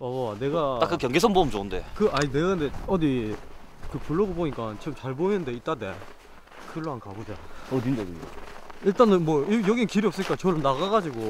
내가 딱 그 경계선 보면 좋은데. 아니 내가 근데 어디 그 블로그 보니까 지금 잘 보이는데 있다대. 그걸로 한번 가보자. 어딘데 그게? 일단은 뭐 여긴 길이 없으니까 저를 나가가지고.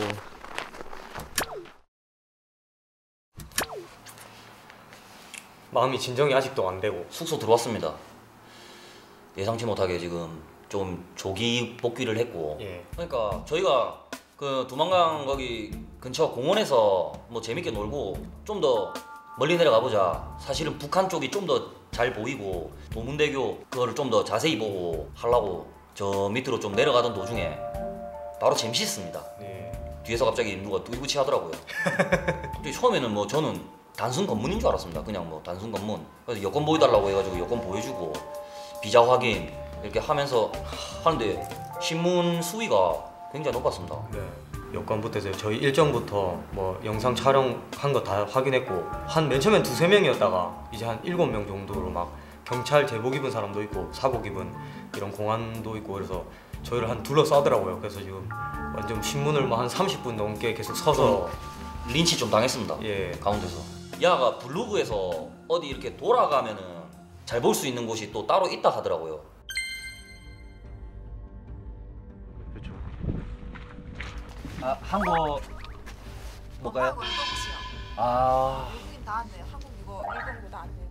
마음이 진정이 아직도 안 되고. 숙소 들어왔습니다. 예상치 못하게 지금 좀 조기 복귀를 했고. 예. 그러니까 저희가 그 두만강 거기 근처 공원에서 뭐 재밌게 놀고 좀 더 멀리 내려가 보자. 사실은 북한 쪽이 좀 더 잘 보이고 도문대교 그거를 좀 더 자세히 보고 하려고 저 밑으로 좀 내려가던 도중에 바로 잼시스입니다. 예. 뒤에서 갑자기 누가 뚜이구치 하더라고요. 근데 처음에는 뭐 저는 단순 검문인 줄 알았습니다. 그냥 뭐 단순 검문. 그래서 여권 보여달라고 해가지고 여권 보여주고 비자 확인 이렇게 하면서 하는데 신문 수위가 굉장히 높았습니다. 네. 여권부터 해서 저희 일정부터 뭐 영상 촬영한 거 다 확인했고 한 맨 처음엔 2~3명이었다가 이제 한 7명 정도로 막 경찰 제복 입은 사람도 있고 사복 입은 이런 공안도 있고 그래서 저희를 한 둘러싸더라고요. 그래서 지금 완전 신문을 뭐 한 30분 넘게 계속 서서 린치 좀 당했습니다. 예. 가운데서. 야가 블로그에서 어디 이렇게 돌아가면은 잘 볼 수 있는 곳이 또 따로 있다 하더라고요. 그렇죠. 아, 한국 뭘까요? 한국 109요. 아, 여긴 나왔네요. 한국 이거 109 나왔네요.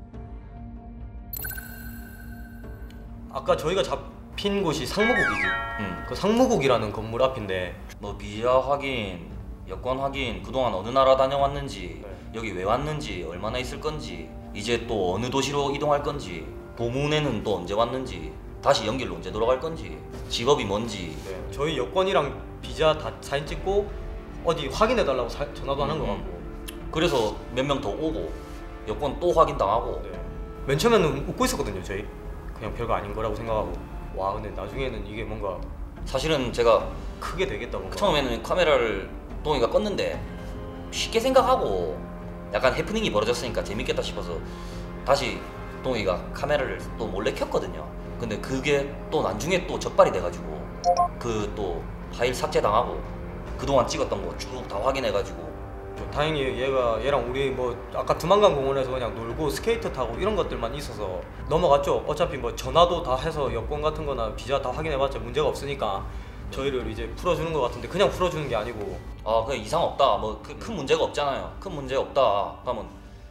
아까 저희가 잡힌 곳이 상무국이지. 음. 그 상무국이라는 건물 앞인데 뭐 비자 확인, 여권 확인, 그동안 어느 나라 다녀왔는지, 네. 여기 왜 왔는지, 얼마나 있을 건지, 이제 또 어느 도시로 이동할 건지, 도문에는 또 언제 왔는지, 다시 연길로 언제 돌아갈 건지, 직업이 뭔지. 네. 저희 여권이랑 비자 다 사진 찍고 어디 확인해달라고 전화도 하는 것 같고. 그래서 몇 명 더 오고 여권 또 확인 당하고. 네. 맨 처음에는 웃고 있었거든요. 저희 그냥 별거 아닌 거라고 생각하고 와 근데 나중에는 이게 뭔가 사실은 제가 크게 되겠다 뭔가. 처음에는 카메라를 동이가 껐는데 쉽게 생각하고 약간 해프닝이 벌어졌으니까 재밌겠다 싶어서 다시 동이가 카메라를 또 몰래 켰거든요. 근데 그게 또 나중에 또 적발이 돼가지고 그 또 파일 삭제 당하고 그동안 찍었던 거 쭉 다 확인해가지고. 다행히 얘랑 우리 뭐 아까 두만강 공원에서 그냥 놀고 스케이트 타고 이런 것들만 있어서 넘어갔죠. 어차피 뭐 전화도 다 해서 여권 같은 거나 비자 다 확인해봤자 문제가 없으니까 저희를 이제 풀어주는 것 같은데 그냥 풀어주는 게 아니고 아 그냥 이상 없다 뭐 큰 문제가 없잖아요. 큰 문제 없다 하면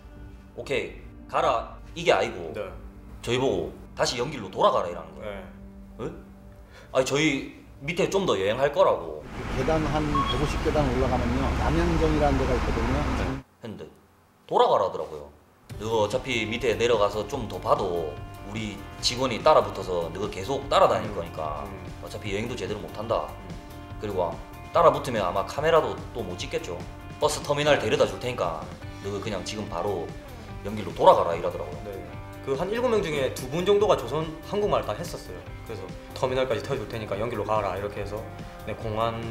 오케이 가라 이게 아니고 네. 저희 보고 다시 연길로 돌아가라 이라는 거예요. 네. 에? 아니 저희 밑에 좀 더 여행할 거라고 계단 한 150계단 올라가면요 남양정이라는 데가 있거든요. 했는데 돌아가라 하더라고요. 너 어차피 밑에 내려가서 좀 더 봐도 우리 직원이 따라 붙어서 너 계속 따라다닐 거니까 어차피 여행도 제대로 못한다. 그리고 따라 붙으면 아마 카메라도 또 못 찍겠죠. 버스 터미널 데려다 줄 테니까 너 그냥 지금 바로 연길로 돌아가라 이러더라고요. 네. 그 한 7명 중에 2분 정도가 조선 한국말을 다 했었어요. 그래서 터미널까지 태워줄 테니까 연길로 가라 이렇게 해서 네, 공안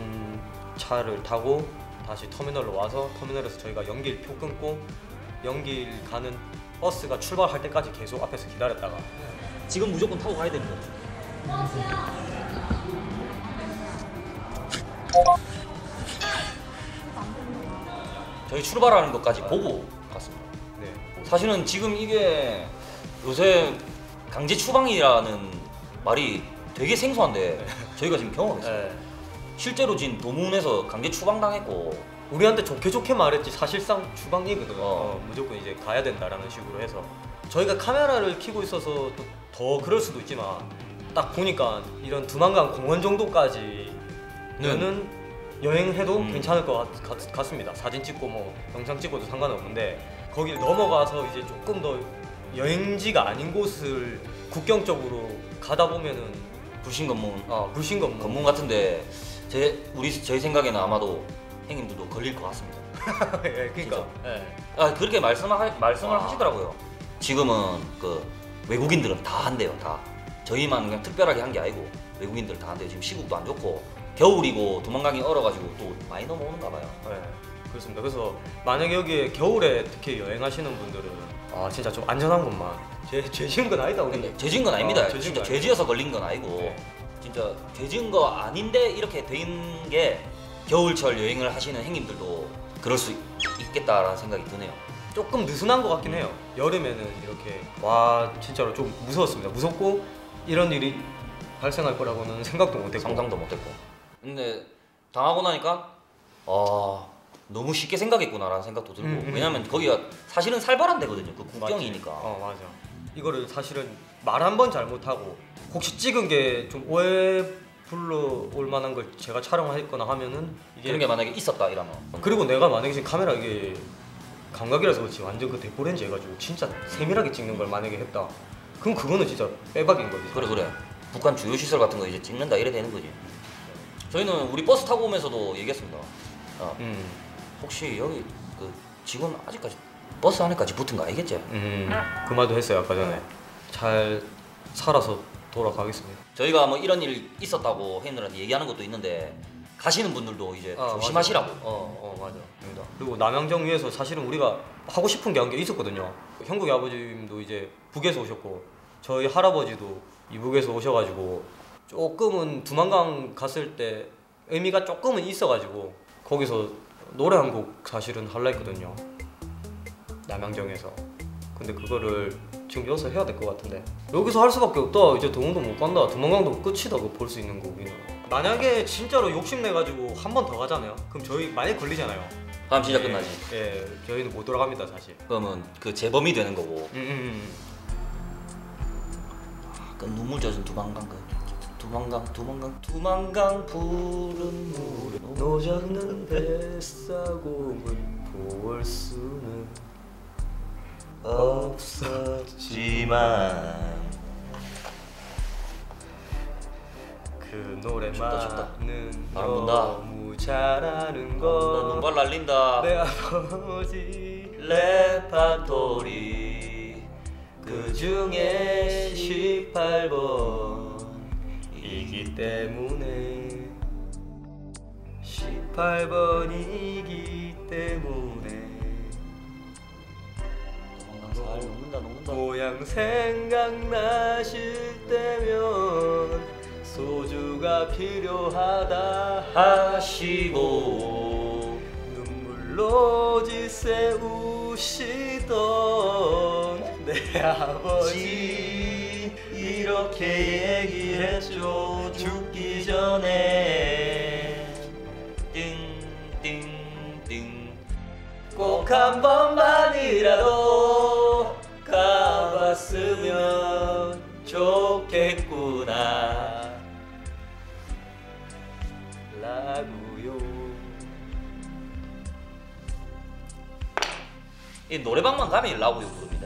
차를 타고 다시 터미널로 와서 터미널에서 저희가 연길 표 끊고 연길 가는 버스가 출발할 때까지 계속 앞에서 기다렸다가 지금 무조건 타고 가야 되는 거죠. 저희 출발하는 것까지 보고 갔습니다. 네. 사실은 지금 이게 요새 강제 추방이라는 말이 되게 생소한데 저희가 지금 경험했어요. 네. 실제로 지금 도문에서 강제 추방당했고 우리한테 좋게 말했지 사실상 추방이거든. 무조건 이제 가야 된다라는 식으로 해서 저희가 카메라를 켜고 있어서 또 더 그럴 수도 있지만 딱 보니까 이런 두만강 공원 정도까지는 여행해도 괜찮을 것 같습니다. 사진 찍고 뭐 영상 찍어도 상관은 없는데 거기를 넘어가서 이제 조금 더 여행지가 아닌 곳을 국경 쪽으로 가다 보면은 불신 검문, 불신 검문 같은데 저희 생각에는 아마도 형님들도 걸릴 것 같습니다. 예, 그러니까. 예. 그렇게 말씀을 하시더라고요. 지금은 그 외국인들은 다 한대요. 다 저희만 그냥 특별하게 한 게 아니고 외국인들 다 한대요. 지금 시국도 안 좋고 겨울이고 두만강이 얼어가지고 또 많이 넘어오는가 봐요. 네, 그렇습니다. 그래서 만약에 여기에 겨울에 특히 여행하시는 분들은 진짜 좀 안전한 곳만 죄 지은 건 아니다 우리. 근데 죄 지은 건 아닙니다. 진짜 죄 지어서 걸린 건 아니고 네. 진짜 죄 지은 거 아닌데 이렇게 된 게 겨울철 여행을 하시는 행님들도 그럴 수 있겠다라는 생각이 드네요. 조금 느슨한 것 같긴 해요. 여름에는 이렇게 와 진짜로 좀 무서웠습니다. 무섭고 이런 일이 발생할 거라고는 생각도 못했고 상상도 못했고. 근데 당하고 나니까 너무 쉽게 생각했구나라는 생각도 들고 왜냐면 거기가 사실은 살벌한 데거든요. 그 국경이니까. 맞아. 이거를 사실은 말 한 번 잘못하고 혹시 찍은 게 좀 오해 불러올 만한 걸 제가 촬영했거나 하면은 이게 그런 게 만약에 있었다 이러면 그리고 내가 만약에 지금 카메라 이게 감각이라서 그렇지 완전 그 대포렌즈 해가지고 진짜 세밀하게 찍는 걸 만약에 했다 그럼 그거는 진짜 빼박인 거지. 그래 북한 주요 시설 같은 거 이제 찍는다 이래 되는 거지. 저희는 우리 버스 타고 오면서도 얘기했습니다. 혹시 여기 그 직원 아직까지 버스 안에까지 붙은 거 아니겠지? 그 말도 했어요 아까 전에. 잘 살아서 돌아가겠습니다. 저희가 뭐 이런 일 있었다고 회원들한테 얘기하는 것도 있는데 가시는 분들도 이제 조심하시라고. 맞아. 그리고 남양정 위에서 사실은 우리가 하고 싶은 게 한 게 있었거든요. 형국이 아버님도 이제 북에서 오셨고 저희 할아버지도 이북에서 오셔가지고 조금은 두만강 갔을 때 의미가 조금은 있어가지고 거기서 노래 한 곡 사실은 할라 했거든요. 남양정에서. 근데 그거를 지금 여기서 해야 될 것 같은데 여기서 할 수밖에 없다. 이제 동원도 못 간다. 두만강도 끝이다. 그거 볼 수 있는 거 우리는. 만약에 진짜로 욕심내가지고 한 번 더 가잖아요. 그럼 저희 만약에 걸리잖아요. 다음 진짜 끝나지. 예, 저희는 못 돌아갑니다 사실. 그러면 그 재범이 되는 거고. 그 눈물 젖은 두만강 두만강 푸른 물에 노젓는 뱃사공을 볼 수는 없었지만 그 노래만은 춥다. 바람 분다. 너무 잘하는 거. 눈발 날린다. 내 아버지 레파토리 그 중에 18번이기 때문에 18번이기 때문에 녹는다. 고향 생각나실 때면 소주가 필요하다 하시고 눈물로 지새우시던 내 아버지 이렇게 얘기했죠. 죽기 전에 띵띵띵 꼭 한 번만이라도 가봤으면 좋겠구나 라고요. 이 노래방만 가면 라고요 부릅니다.